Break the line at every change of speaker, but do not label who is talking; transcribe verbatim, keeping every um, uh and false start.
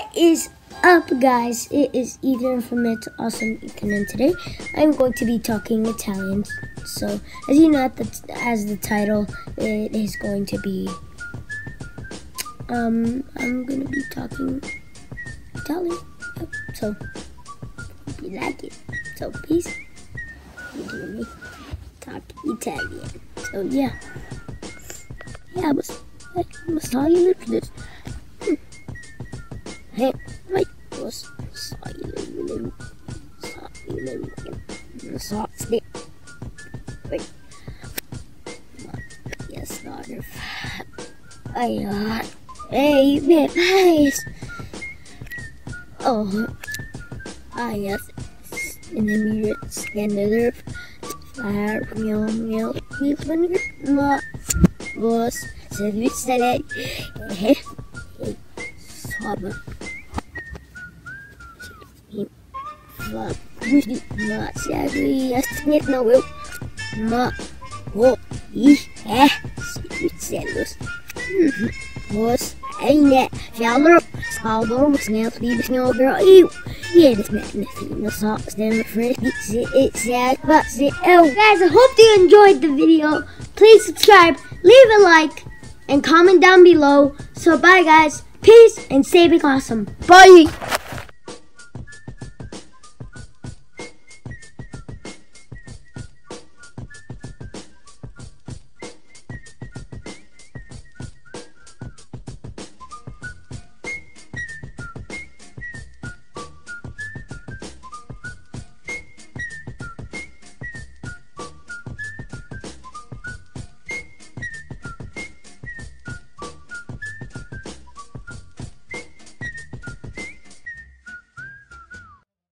What is up, guys? It is Ethan from It's Awesome Ethan, and today I'm going to be talking Italian. So, as you know, as the title, it is going to be, um, I'm going to be talking Italian. Yep. So, hope you like it. So, please, you hear me talk Italian. So, yeah. Yeah, mas, mas tayo this. Hey, right, was silent, silent, soft, wait, yes, daughter, I, uh, hey, man, nice, oh, I, yes, in the mirror, stand there, fire, meow, meow, please, when you're not, was, said, we said it, hey, hey, sober. Fuck, not sadly, I snip no will. Ma, what, is, eh, celos. Was, ain't that, Fowler, Scaldo, snail, sleep, snail, girl, ew. Yeah, this man, nothing, the socks, then fresh, it's it, it's sad, but it, oh. Guys, I hope you enjoyed the video. Please subscribe, leave a like, and comment down below. So, bye, guys. Peace, and stay big awesome. Bye.